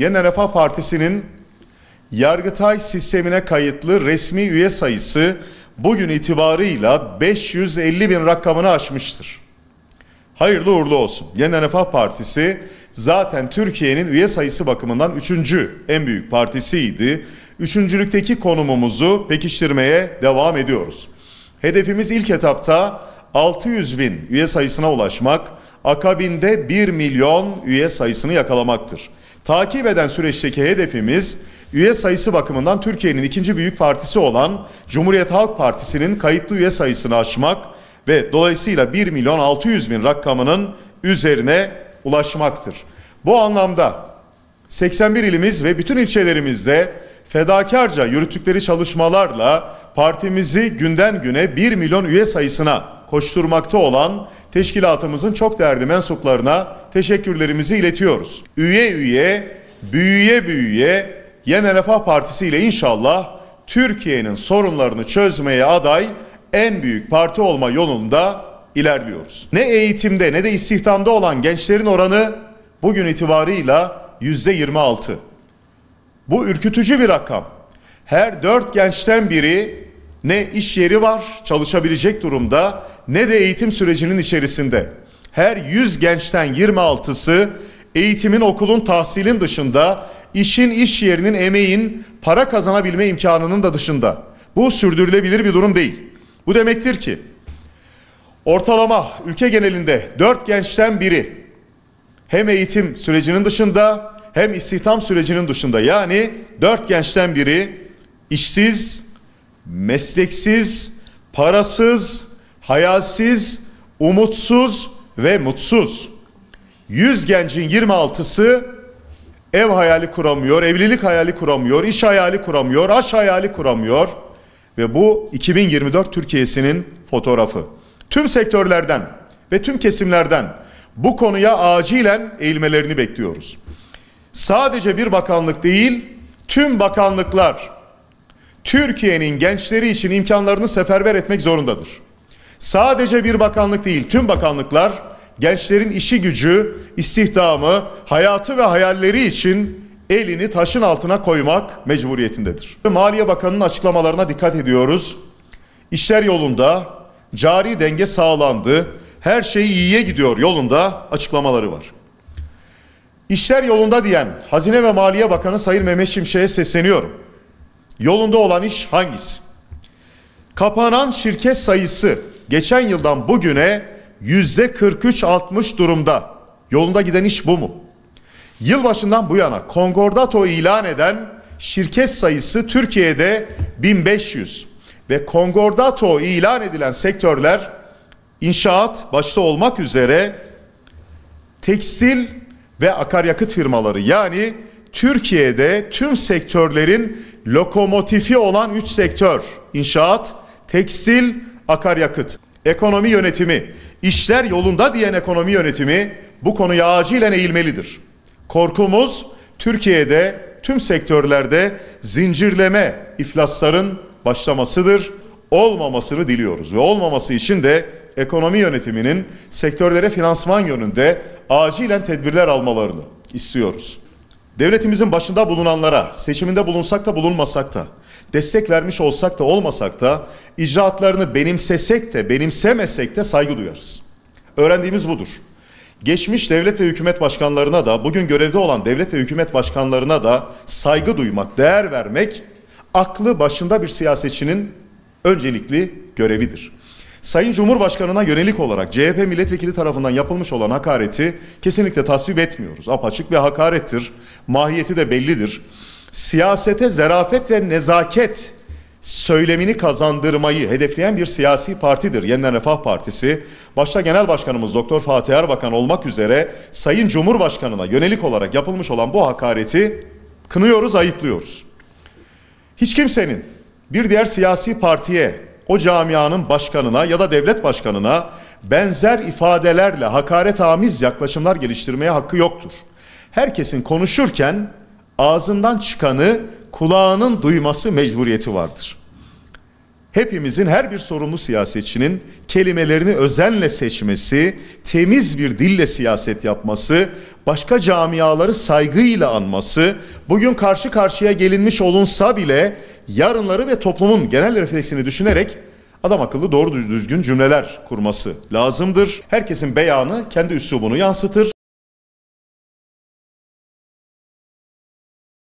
Yeniden Refah Partisi'nin Yargıtay sistemine kayıtlı resmi üye sayısı bugün itibarıyla 550 bin rakamını aşmıştır. Hayırlı uğurlu olsun. Yeniden Refah Partisi zaten Türkiye'nin üye sayısı bakımından 3. en büyük partisiydi. Üçüncülükteki konumumuzu pekiştirmeye devam ediyoruz. Hedefimiz ilk etapta 600 bin üye sayısına ulaşmak, akabinde 1 milyon üye sayısını yakalamaktır. Takip eden süreçteki hedefimiz üye sayısı bakımından Türkiye'nin ikinci büyük partisi olan Cumhuriyet Halk Partisi'nin kayıtlı üye sayısını aşmak ve dolayısıyla 1 milyon 600 bin rakamının üzerine ulaşmaktır. Bu anlamda 81 ilimiz ve bütün ilçelerimizde fedakarca yürüttükleri çalışmalarla partimizi günden güne 1 milyon üye sayısına koşturmakta olan teşkilatımızın çok değerli mensuplarına teşekkürlerimizi iletiyoruz. Üye üye, büyüye büyüye Yeniden Refah Partisi ile inşallah Türkiye'nin sorunlarını çözmeye aday en büyük parti olma yolunda ilerliyoruz. Ne eğitimde ne de istihdamda olan gençlerin oranı bugün itibarıyla %26. Bu ürkütücü bir rakam. Her 4 gençten biri ne iş yeri var, çalışabilecek durumda, ne de eğitim sürecinin içerisinde. Her 100 gençten 26'sı eğitimin, okulun, tahsilin dışında, işin, iş yerinin, emeğin, para kazanabilme imkanının da dışında. Bu sürdürülebilir bir durum değil. Bu demektir ki ortalama ülke genelinde 4 gençten biri hem eğitim sürecinin dışında hem istihdam sürecinin dışında, yani 4 gençten biri işsiz, mesleksiz, parasız, hayalsiz, umutsuz ve mutsuz. 100 gencin 26'sı ev hayali kuramıyor, evlilik hayali kuramıyor, iş hayali kuramıyor, aşk hayali kuramıyor ve bu 2024 Türkiye'sinin fotoğrafı. Tüm sektörlerden ve tüm kesimlerden bu konuya acilen eğilmelerini bekliyoruz. Sadece bir bakanlık değil, tüm bakanlıklar Türkiye'nin gençleri için imkanlarını seferber etmek zorundadır. Sadece bir bakanlık değil, tüm bakanlıklar gençlerin işi gücü, istihdamı, hayatı ve hayalleri için elini taşın altına koymak mecburiyetindedir. Maliye Bakanı'nın açıklamalarına dikkat ediyoruz. İşler yolunda, cari denge sağlandı, her şey iyiye gidiyor yolunda açıklamaları var. İşler yolunda diyen Hazine ve Maliye Bakanı Sayın Mehmet Şimşek'e sesleniyorum. Yolunda olan iş hangisi? Kapanan şirket sayısı geçen yıldan bugüne %43 durumda. Yolunda giden iş bu mu? Yılbaşından bu yana konkordato ilan eden şirket sayısı Türkiye'de 1500 ve konkordato ilan edilen sektörler inşaat başta olmak üzere tekstil ve akaryakıt firmaları, yani Türkiye'de tüm sektörlerin lokomotifi olan 3 sektör: inşaat, tekstil, akaryakıt. Ekonomi yönetimi, işler yolunda diyen ekonomi yönetimi bu konuya acilen eğilmelidir. Korkumuz Türkiye'de tüm sektörlerde zincirleme iflasların başlamasıdır. Olmamasını diliyoruz ve olmaması için de ekonomi yönetiminin sektörlere finansman yönünde acilen tedbirler almalarını istiyoruz. Devletimizin başında bulunanlara, seçiminde bulunsak da bulunmasak da, destek vermiş olsak da olmasak da, icraatlarını benimsesek de benimsemesek de saygı duyarız. Öğrendiğimiz budur. Geçmiş devlet ve hükümet başkanlarına da, bugün görevde olan devlet ve hükümet başkanlarına da saygı duymak, değer vermek, aklı başında bir siyasetçinin öncelikli görevidir. Sayın Cumhurbaşkanı'na yönelik olarak CHP milletvekili tarafından yapılmış olan hakareti kesinlikle tasvip etmiyoruz. Apaçık bir hakarettir. Mahiyeti de bellidir. Siyasete zarafet ve nezaket söylemini kazandırmayı hedefleyen bir siyasi partidir Yeniden Refah Partisi. Başta Genel Başkanımız Doktor Fatih Erbakan olmak üzere Sayın Cumhurbaşkanı'na yönelik olarak yapılmış olan bu hakareti kınıyoruz, ayıplıyoruz. Hiç kimsenin bir diğer siyasi partiye, o camianın başkanına ya da devlet başkanına benzer ifadelerle hakaretamiz yaklaşımlar geliştirmeye hakkı yoktur. Herkesin konuşurken ağzından çıkanı kulağının duyması mecburiyeti vardır. Hepimizin, her bir sorumlu siyasetçinin kelimelerini özenle seçmesi, temiz bir dille siyaset yapması, başka camiaları saygıyla anması, bugün karşı karşıya gelinmiş olunsa bile yarınları ve toplumun genel refleksini düşünerek adam akıllı doğru düzgün cümleler kurması lazımdır. Herkesin beyanı kendi üslubunu yansıtır.